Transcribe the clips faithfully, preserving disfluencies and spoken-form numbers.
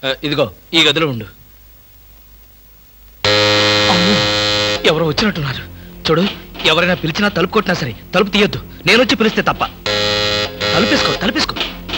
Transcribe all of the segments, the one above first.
ఇదిగో ఈ గదిలో ఉండు. అమ్మో, ఎవరో వచ్చినట్టున్నారు. చూడు, ఎవరైనా పిలిచినా తలుపు కొట్టినా సరే తలుపు తీయొద్దు. నేను వచ్చి పిలిస్తే తప్ప. తలుపేసుకో తలుపేసుకో.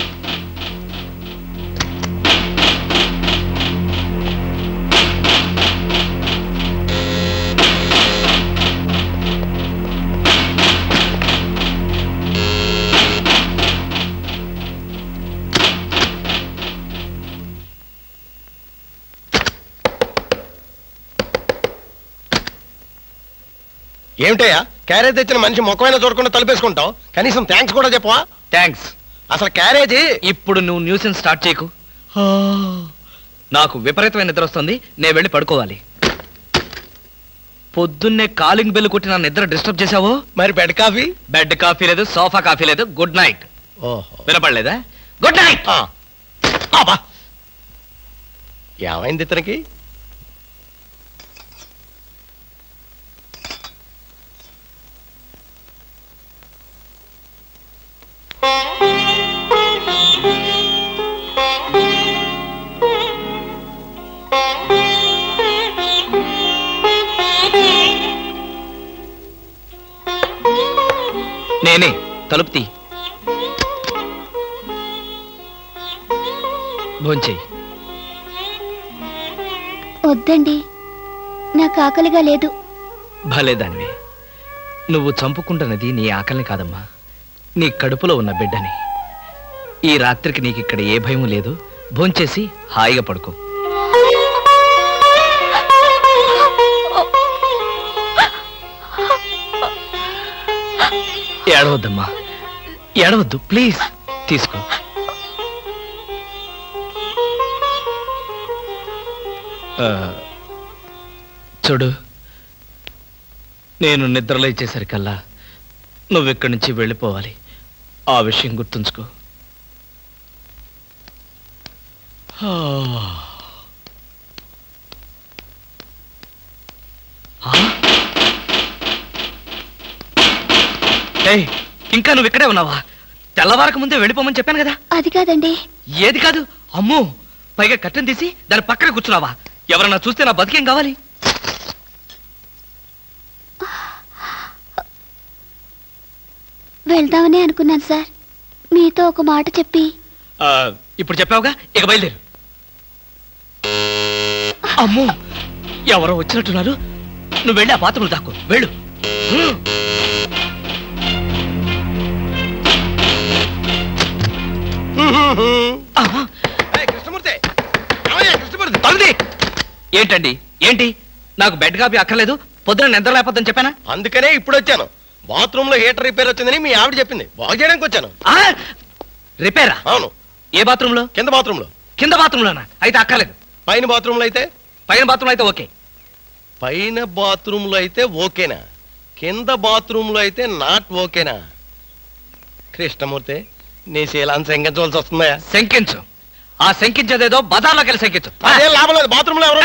ఏమిటయ్యా, క్యారేజ్ తెచ్చిన మనిషి ముఖమైనా చూడకుండా తలుపేసుకుంటావు? కనీసం థ్యాంక్స్ కూడా చెప్పవా? థ్యాంక్స్. అసలు క్యారేజీ. ఇప్పుడు నువ్వు న్యూసెన్స్ స్టార్ట్ చేయకు. నాకు విపరీతమైన నిద్ర వస్తుంది, నేను వెళ్ళి పడుకోవాలి. పొద్దున్నే కాలింగ్ బెల్ కొట్టి నా నిద్ర డిస్టర్బ్ చేసావో. మరి బెడ్ కాఫీ? బెడ్ కాఫీ లేదు, సోఫా కాఫీ లేదు. Good night. ఓహో, వినపడలేదా? Good night. ఏమైంది ఇతనికి? నేనే. తలుపు తీ. భోంచేయి. వద్దండి, నాకు ఆకలిగా లేదు. భలేదానివి. నువ్వు చంపుకుంటున్నది నీ ఆకలిని కాదమ్మా, నీ కడుపులో ఉన్న బిడ్డని. ఈ రాత్రికి నీకు ఇక్కడ ఏ భయం లేదు. భోంచేసి హాయిగా పడుకో. ఏడవద్దమ్మా, ఏడవద్దు ప్లీజ్. తీసుకో. చూడు, నేను నిద్రలో ఇచ్చేసరికల్లా నువ్వు ఇక్కడి నుంచి వెళ్ళిపోవాలి. ఆ విషయం గుర్తుంచుకో. ఇంకా నువ్వు ఇక్కడే ఉన్నావా? తెల్లవారక ముందే వెళ్ళిపోమని చెప్పాను కదా. అది కాదండి. ఏది కాదు? అమ్మో, పైగా కట్టెను తీసి దాని పక్కన కూర్చున్నావా? ఎవరన్నా చూస్తే నా బతికేం కావాలి? వెళ్దామని అనుకున్నాను సార్, మీతో ఒక మాట చెప్పి. ఇప్పుడు చెప్పావుగా, ఇక బయలుదేరు. అమ్మో, ఎవరో వచ్చినట్టున్నారు. నువ్వు వెళ్ళి ఆ పాత్రలు దాక్కో. వెళ్ళు. ఏంటండి ఏంటి? నాకు బెడ్ కాపీ అక్కర్లేదు, పొద్దున నిద్ర లేకపోద్దని చెప్పానా? అందుకనే ఇప్పుడు వచ్చాను. బాత్రూమ్ లో హీటర్ రిపేర్ వచ్చిందని మీ ఆవిడ చెప్పింది, బాగు చేయడానికి వచ్చాను. రిపేరా? అవును. ఏ బాత్రూమ్ లో? కింద బాత్రూమ్ లో. కింద బాత్రూమ్ లోనా? అయితే అక్కర్లేదు. పైన బాత్రూమ్ లో అయితే? పైన బాత్రూమ్ అయితే ఓకే. పైన బాత్రూమ్ లో అయితే ఓకేనా? కింద బాత్రూమ్ లో అయితే నాట్ ఓకేనా? కృష్ణమూర్తి, నీ శీలాన్ని శంకించవలసి వస్తుందా? శంకించు. ఆ శంకించేదేదో బజార్లోకి వెళ్ళి శంకించు. అదే లాభం లేదు. బాత్రూమ్ లో ఎవరు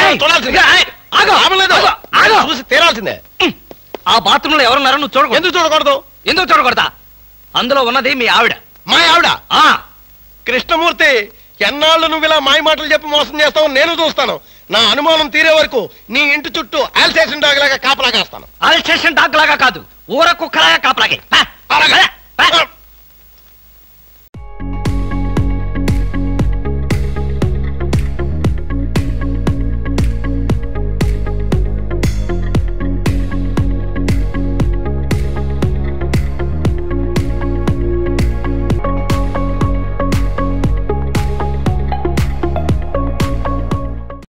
చూసి తీరాల్సిందే. ఆ బాత్రూమ్ లో ఎవరున్నారో నువ్వు చూడకూడదు. ఎందుకు చూడకూడదు? ఎందుకు చూడకూడదా? అందులో ఉన్నది మీ ఆవిడ. మా ఆవిడ? కృష్ణమూర్తి, ఎన్నాళ్ళు నువ్వు ఇలా మాయ మాటలు చెప్పి మోసం చేస్తావు నేను చూస్తాను. నా అనుమానం తీరే వరకు నీ ఇంటి చుట్టూ ఆల్సేషన్ డాగ్ లాగా కాపలా కాస్తాను. ఆల్సేషన్ డాగ్ లాగా కాదు, ఊర కుక్కలాగా కాపలాగే.